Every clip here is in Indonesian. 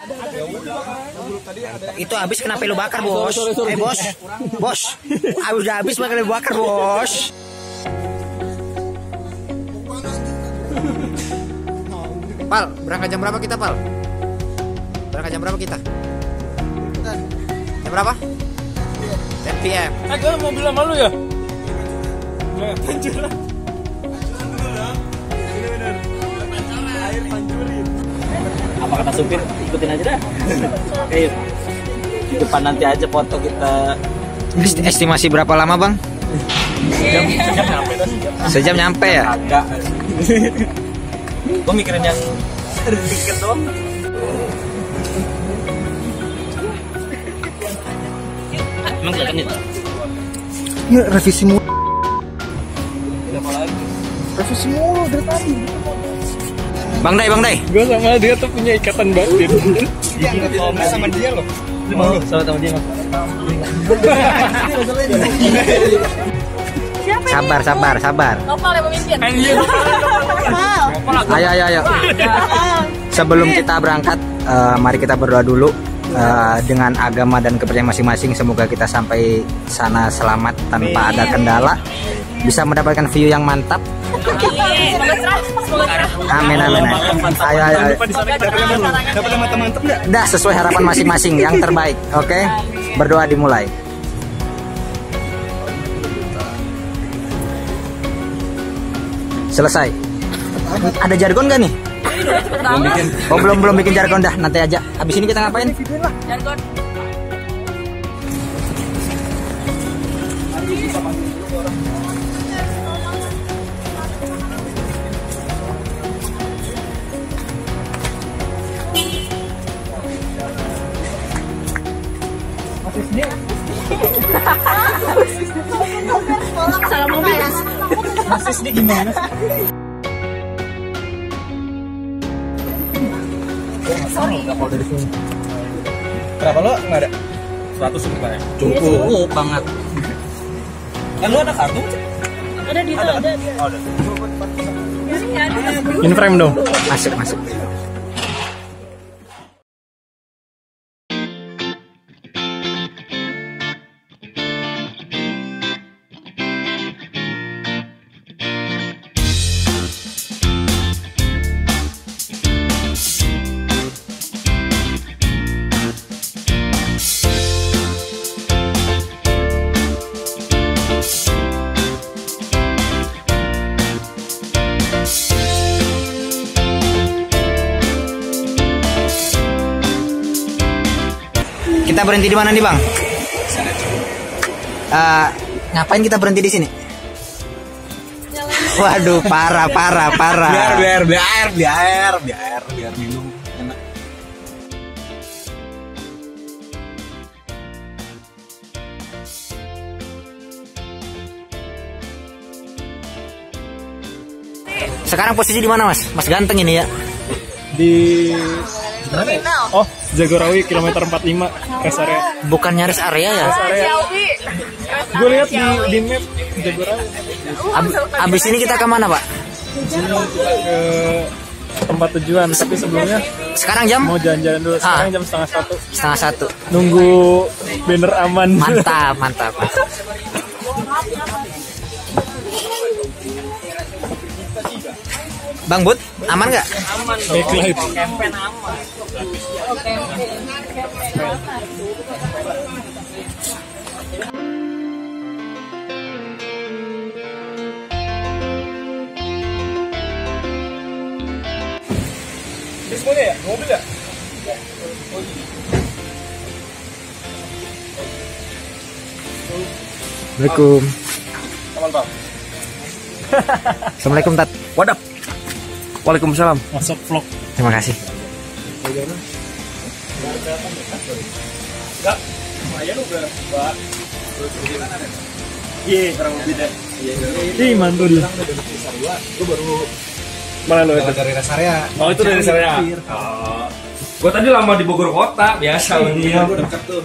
Itu habis kenapa lu bakar, Bos? Bos. Bos. Udah habis makanya lu bakar, Bos. Pal, berangkat jam berapa kita, Pal? Berangkat jam berapa kita? Jam berapa? 10 PM. Gue mau bilang malu ya? Pancuran. Apa kata supir? Ikutin aja dah. Ayo. Depan nanti aja foto kita. Estimasi berapa lama, Bang? Sejam nyampe dah. Sejam nyampe ya? Agak. Gue mikirin yang tiket doang. Emang kelihatan itu? Ya, revisi mulu. Apa lagi? Revisi mulu dari tadi. Bang Day. Gue sama dia tuh punya ikatan batin. Sama dia loh. Mau sama dia. Sabar. Nopal yang memimpin. Ayo. Sebelum kita berangkat, mari kita berdoa dulu. Dengan agama dan kepercayaan masing-masing, semoga kita sampai sana selamat tanpa ada kendala, bisa mendapatkan view yang mantap. Amin. Ayo. Dapat mantap nggak? Dah sesuai harapan masing-masing yang terbaik. Oke? Berdoa dimulai. Selesai. Ada jargon gak nih? Belum bikin jargon dah, nanti aja. Habis ini kita ngapain? Jargon. Salah mau ya. Masih sedih gimana? Sorry. Kenapa lo nggak ada? 100 rupiah ya? Cukup banget. Kan lo ada kartu? Ada di ada. Oh, ada. In frame dong. Masuk. Kita berhenti di mana nih, Bang? Ngapain kita berhenti di sini? Waduh, parah. Biar minum enak. Sekarang posisi di mana, Mas? Mas ganteng ini ya. Di Terminal. Oh, Jagorawi kilometer 45 rest area. Bukan nyaris area ya? Ciawi. Gue lihat di map Jagorawi. Abis ini kita kemana, Pak? Sini kita ke tempat tujuan, tapi sebelumnya Sekarang jam? mau jalan-jalan dulu. Sekarang jam setengah 1. 1:30. Nunggu banner aman. Mantap. Bang Bud, aman nggak? Aman. Backlight. Campaign aman. Semuanya ya? Mobil ya? Assalamualaikum. Aman, Bang. Assalamualaikum, Tat. Wadap. Waalaikumsalam. Masuk vlog. Terima kasih. Enggak. Lumayan udah, Pak. Iya, kurang lebih deh. Ih, mantul. Gue baru mana lo itu? Dari rest area. Oh, itu dari saya. Oh. Gue tadi lama di Bogor kota, biasa. Iya, gue dekat tuh.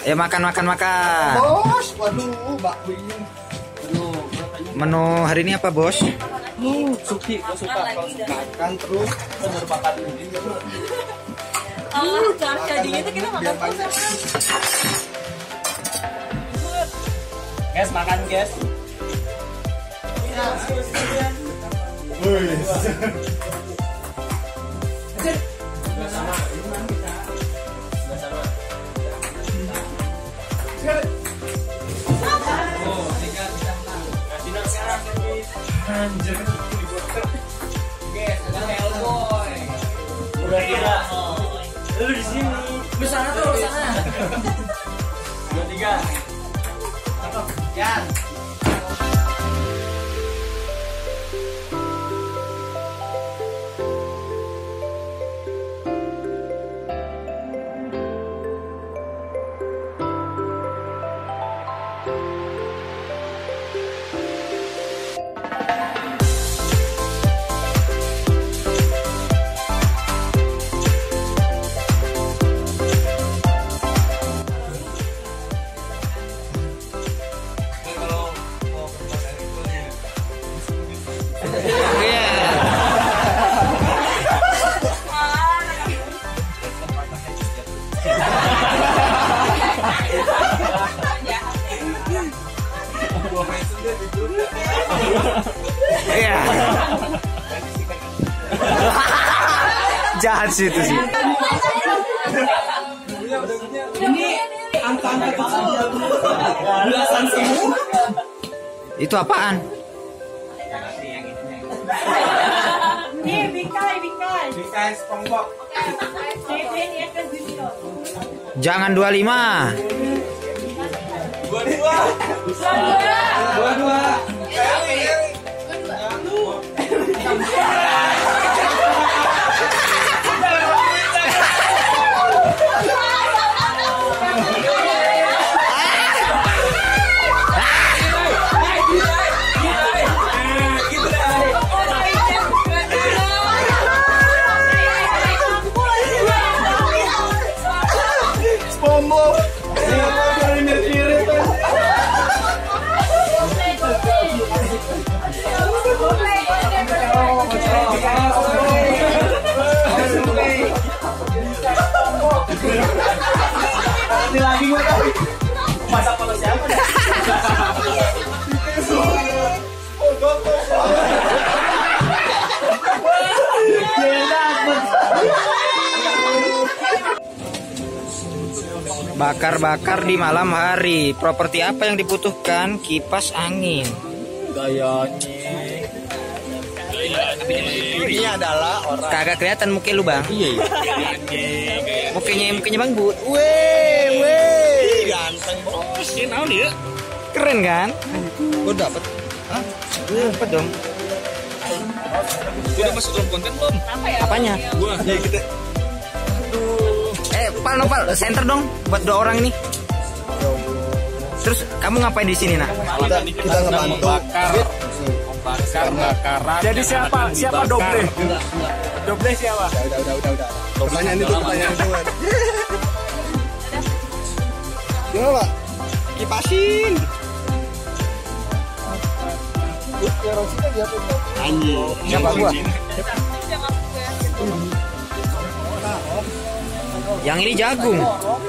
Ya makan. Bos, waduh, bakmi. Menu hari ini apa bos? Suki, gue suka Makan terus. merupakan Cuaca dingin tuh kita makan terus. guys, makan guys. Udah gila. Lu di sini. Lu sana tuh, sana. 2, 3. Yan. Iya. Jahat sih itu sih. Ini angka-angka kecil. Belasan semua. Itu apaan? Nih, bingkai. Bingkai SpongeBob. Ini ya kan video. Jangan 25. 22. Nanti lagi gue tahu. Masak sama siapa? Bakar-bakar di malam hari. Properti apa yang dibutuhkan? Kipas angin. Ini adalah orang. Kagak kelihatan muka lu bang. Iya. Mukanya bang Bud. Weh. Ganteng bos. Keren kan? Gue dapet. Dapat dong. Udah masuk dalam konten belum? Apanya? Gua. Ya kita. Nopal, center dong buat 2 orang ini. Terus kamu ngapain di sini nak? Kita ngebantu. Bakaran. Jadi siapa doble? Doble siapa? Udah. Pertanyaan itu. Gimana Pak? Kipasin. Kerosnya dia tuh. Anjing. Siapa gua? Yang ini jagung.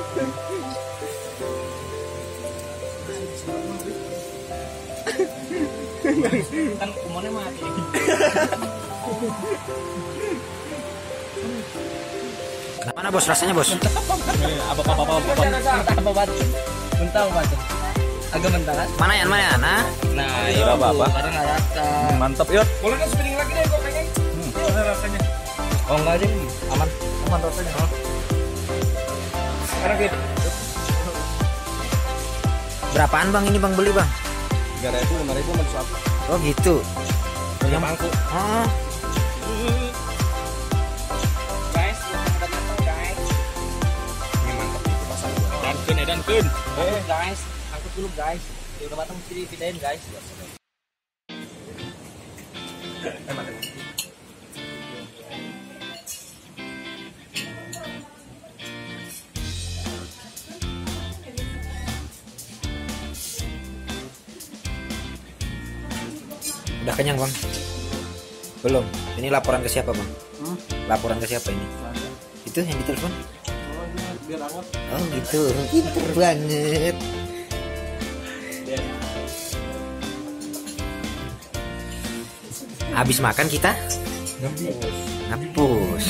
Kan kumonnya mati. Mana bos rasanya bos? Apa mentah apa? Agak mentah kan? Mana ya? Nah, Nah, iya apa? Karena nggak rata. Mantap yuk. Boleh kan spinning lagi deh gue pengen. Rasanya. Oh enggak aja, aman rasanya. Sekarang gitu. berapaan bang ini bang beli bang? 3.000, 5.000 sama satu. Oh gitu. Yang mangkuk. Ah. Guys, guys. Ini mantap itu pasang. Dankeun. Guys, angkut dulu guys. Di udah matang mesti pindahin guys. kenyang bang? Belum. Ini laporan ke siapa bang? Laporan ke siapa ini? Itu yang ditelepon? Biar hangat. Oh gitu, pinter banget. Habis makan kita ngapus.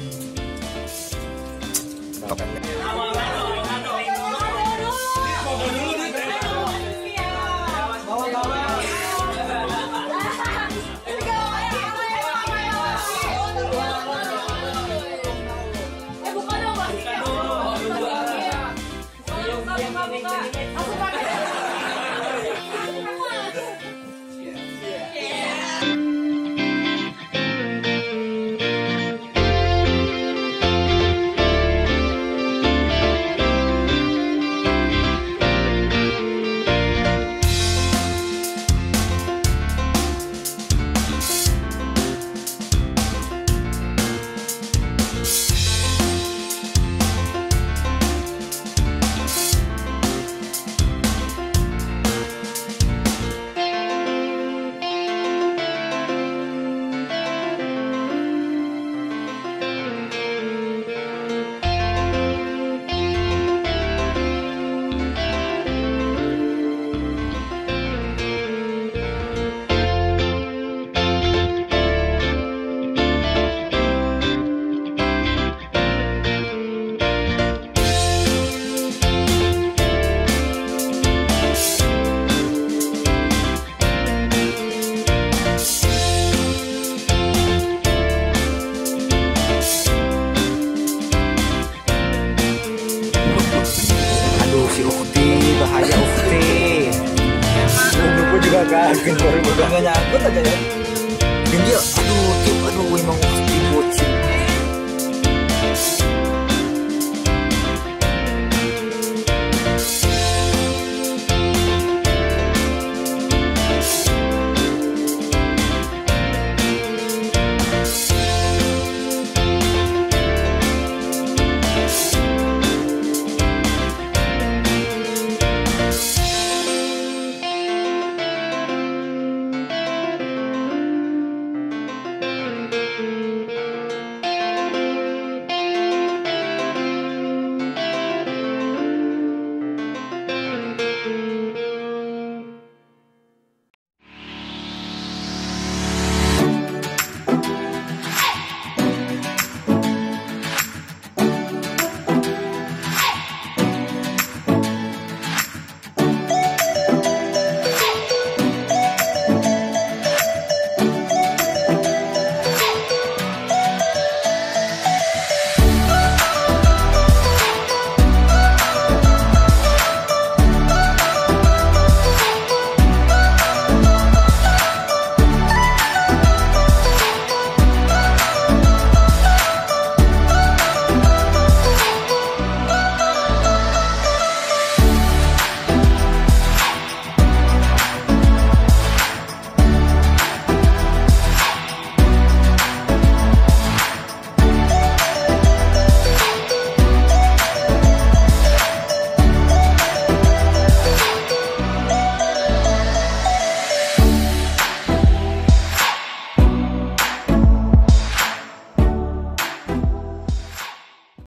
Si Ukti, bahaya Ukti. Gue juga kaget baru bukan nyangkut aja ya. Genjil, aduh